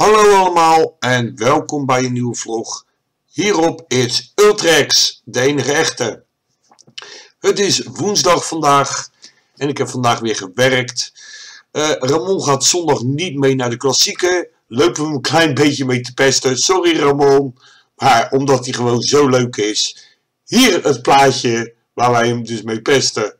Hallo allemaal en welkom bij een nieuwe vlog. Hierop is Ultrex, de enige echte. Het is woensdag vandaag en ik heb vandaag weer gewerkt. Ramon gaat zondag niet mee naar de klassieke. Lopen we hem een klein beetje mee te pesten. Sorry Ramon, maar omdat hij gewoon zo leuk is. Hier het plaatje waar wij hem dus mee pesten.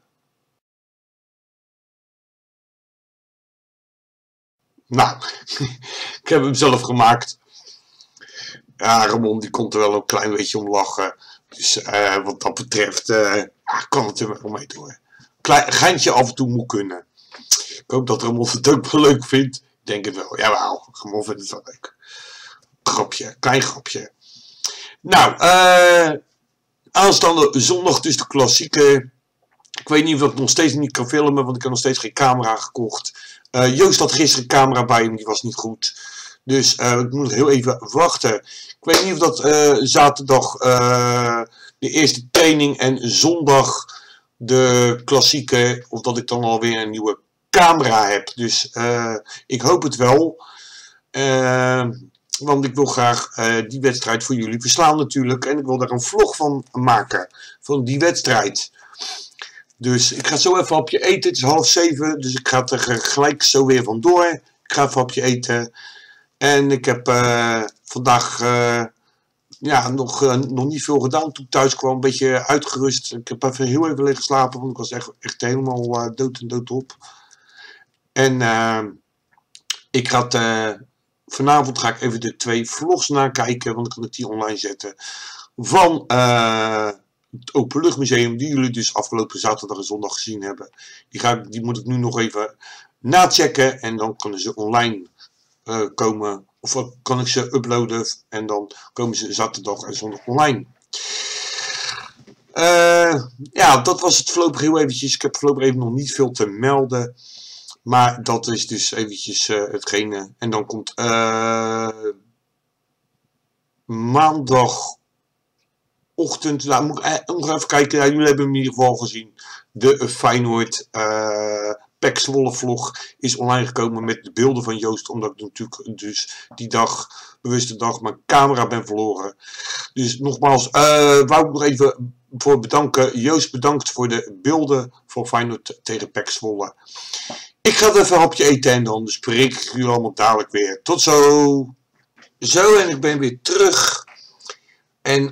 Nou, ik heb hem zelf gemaakt. Ja, Ramon die komt er wel een klein beetje om lachen. Dus wat dat betreft kan het er wel mee door. Klein geintje af en toe moet kunnen. Ik hoop dat Ramon het ook wel leuk vindt. Ik denk het wel. Jawel, Ramon vindt het wel leuk. Grapje, klein grapje. Nou, aanstaande zondag dus de klassieke. Ik weet niet of ik nog steeds niet kan filmen, want ik heb nog steeds geen camera gekocht. Joost had gisteren een camera bij hem, die was niet goed. Dus ik moet nog heel even wachten. Ik weet niet of dat zaterdag de eerste training en zondag de klassieke, of dat ik dan alweer een nieuwe camera heb. Dus ik hoop het wel. Want ik wil graag die wedstrijd voor jullie verslaan natuurlijk. En ik wil daar een vlog van maken, van die wedstrijd. Dus ik ga zo even een hapje eten. Het is 6:30, dus ik ga er gelijk zo weer vandoor. Ik ga even een hapje eten. En ik heb vandaag ja, nog niet veel gedaan. Toen ik thuis kwam, een beetje uitgerust. Ik heb even heel even liggen slapen, want ik was echt helemaal dood en dood op. En vanavond ga ik even de 2 vlogs nakijken, want ik kan het die online zetten. Van het Openluchtmuseum, die jullie dus afgelopen zaterdag en zondag gezien hebben. Die moet ik nu nog even nachecken en dan kunnen ze online komen. Of kan ik ze uploaden en dan komen ze zaterdag en zondag online. Ja, dat was het voorlopig heel eventjes. Ik heb voorlopig even nog niet veel te melden. Maar dat is dus eventjes hetgene. En dan komt maandagochtend, nou, moet ik nog even kijken. Ja, jullie hebben hem in ieder geval gezien. De Feyenoord PEC Zwolle vlog is online gekomen met de beelden van Joost. Omdat ik natuurlijk dus die dag, bewuste dag, mijn camera ben verloren. Dus nogmaals, wou ik nog even voor bedanken. Joost, bedankt voor de beelden van Feyenoord tegen PEC Zwolle. Ik ga even een hapje eten en dan spreek ik jullie allemaal dadelijk weer. Tot zo! Zo, en ik ben weer terug. En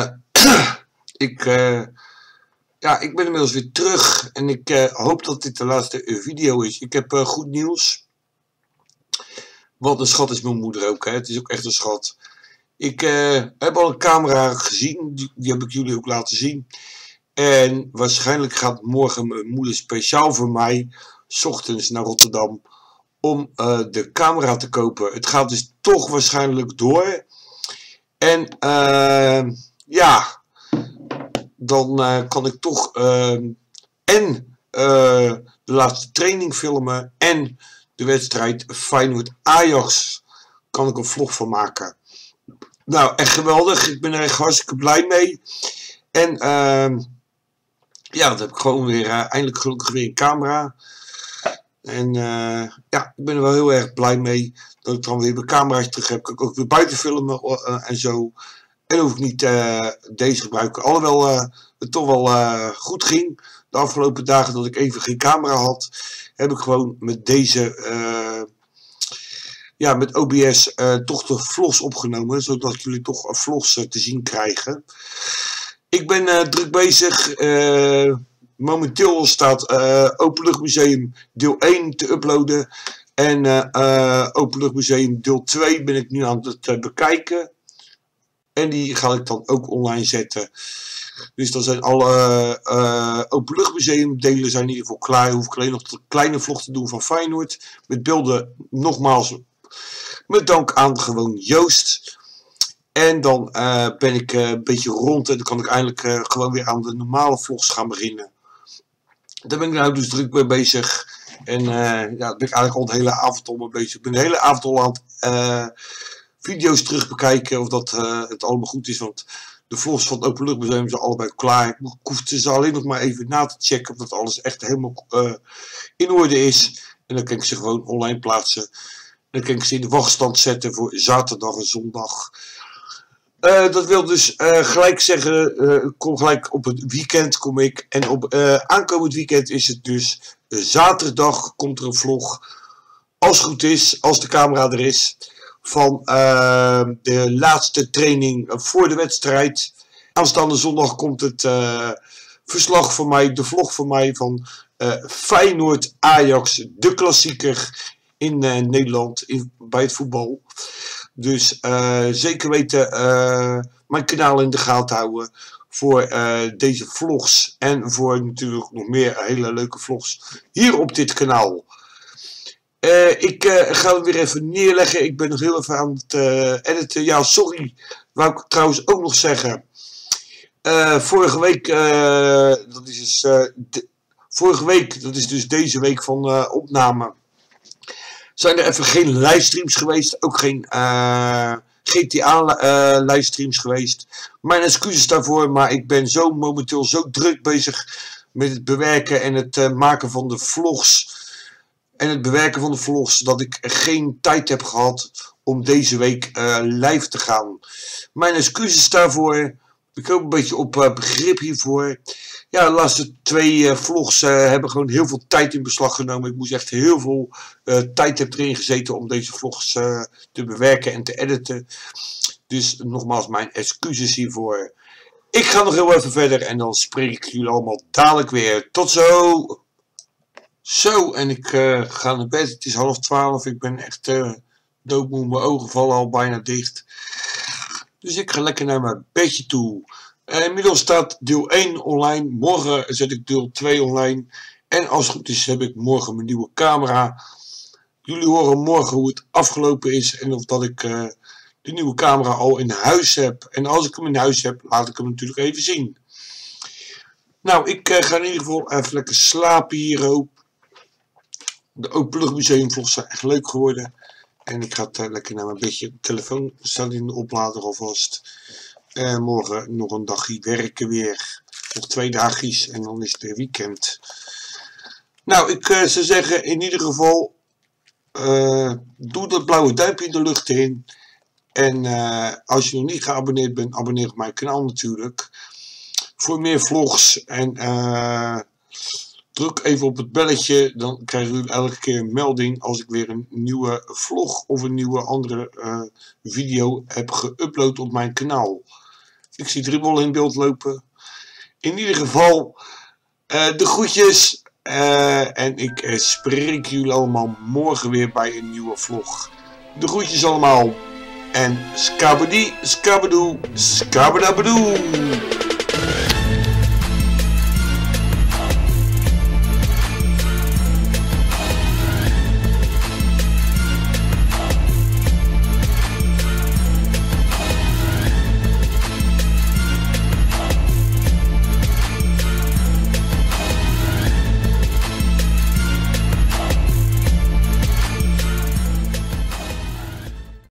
ja, ik ben inmiddels weer terug. En ik hoop dat dit de laatste video is. Ik heb goed nieuws. Wat een schat is mijn moeder ook. Hè. Het is ook echt een schat. Ik heb al een camera gezien. Die heb ik jullie ook laten zien. En waarschijnlijk gaat morgen mijn moeder speciaal voor mij 's ochtends naar Rotterdam om de camera te kopen. Het gaat dus toch waarschijnlijk door. En ja, dan kan ik toch en de laatste training filmen en de wedstrijd Feyenoord-Ajax kan ik een vlog van maken. Nou, echt geweldig. Ik ben er echt hartstikke blij mee. En ja, dat heb ik gewoon weer eindelijk gelukkig weer een camera. En ja, ik ben er wel heel erg blij mee dat ik dan weer mijn camera's terug heb. Kan ik ook weer buiten filmen en zo. En hoef ik niet deze gebruiken. Alhoewel het toch wel goed ging. De afgelopen dagen dat ik even geen camera had, heb ik gewoon met deze, ja, met OBS toch de vlogs opgenomen. Zodat jullie toch vlogs te zien krijgen. Ik ben druk bezig. Momenteel staat Openluchtmuseum deel 1 te uploaden. En Openluchtmuseum deel 2 ben ik nu aan het bekijken. En die ga ik dan ook online zetten. Dus dan zijn alle Openluchtmuseum delen zijn in ieder geval klaar. Hoef ik alleen nog een kleine vlog te doen van Feyenoord. Met beelden nogmaals met dank aan gewoon Joost. En dan ben ik een beetje rond en dan kan ik eindelijk gewoon weer aan de normale vlogs gaan beginnen. Daar ben ik nou dus druk mee bezig. En ja, daar ben ik eigenlijk al de hele avond al mee bezig. Ik ben de hele avond al aan het video's terug bekijken of dat het allemaal goed is. Want de vlogs van het Openluchtmuseum zijn allebei klaar. Ik hoef ze alleen nog maar even na te checken of dat alles echt helemaal in orde is. En dan kan ik ze gewoon online plaatsen. Dan kan ik ze in de wachtstand zetten voor zaterdag en zondag. Dat wil dus gelijk zeggen, kom gelijk op het weekend kom ik. En op aankomend weekend is het dus zaterdag komt er een vlog. Als het goed is, als de camera er is. Van de laatste training voor de wedstrijd. Aanstaande zondag komt het verslag van mij, de vlog van mij van Feyenoord Ajax, de klassieker in Nederland bij het voetbal. Dus zeker weten mijn kanaal in de gaten houden voor deze vlogs. En voor natuurlijk nog meer hele leuke vlogs hier op dit kanaal. Ik ga het weer even neerleggen. Ik ben nog heel even aan het editen. Ja, sorry. Wou ik trouwens ook nog zeggen. Vorige week, dat is dus deze week van opname. Zijn er even geen livestreams geweest. Ook geen GTA livestreams geweest. Mijn excuses daarvoor. Maar ik ben momenteel zo druk bezig met het bewerken en het maken van de vlogs. En het bewerken van de vlogs. Dat ik geen tijd heb gehad om deze week live te gaan. Mijn excuses daarvoor. Ik hoop een beetje op begrip hiervoor. Ja, de laatste 2 vlogs hebben gewoon heel veel tijd in beslag genomen. Ik moest echt heel veel tijd heb erin gezeten om deze vlogs te bewerken en te editen. Dus nogmaals mijn excuses hiervoor. Ik ga nog heel even verder en dan spreek ik jullie allemaal dadelijk weer. Tot zo! Zo, en ik ga naar bed. Het is 11:30. Ik ben echt doodmoe. Mijn ogen vallen al bijna dicht. Dus ik ga lekker naar mijn bedje toe. Inmiddels staat deel 1 online. Morgen zet ik deel 2 online. En als het goed is heb ik morgen mijn nieuwe camera. Jullie horen morgen hoe het afgelopen is. En of dat ik de nieuwe camera al in huis heb. En als ik hem in huis heb, laat ik hem natuurlijk even zien. Nou, ik ga in ieder geval even lekker slapen hier ook. De Openluchtmuseum vlogs zijn echt leuk geworden. En ik ga lekker naar mijn bedje. De telefoon staat in de oplader alvast. Morgen nog een dagje werken weer. Nog 2 dagjes en dan is het weer weekend. Nou, ik zou zeggen in ieder geval. Doe dat blauwe duimpje in de lucht in. En als je nog niet geabonneerd bent, abonneer op mijn kanaal natuurlijk. Voor meer vlogs. En druk even op het belletje. Dan krijgen jullie elke keer een melding als ik weer een nieuwe vlog of een nieuwe andere video heb geüpload op mijn kanaal. Ik zie Dribbel in beeld lopen. In ieder geval de groetjes. En ik spreek jullie allemaal morgen weer bij een nieuwe vlog. De groetjes allemaal. En skabadi, skabadoe, skabadabadoe.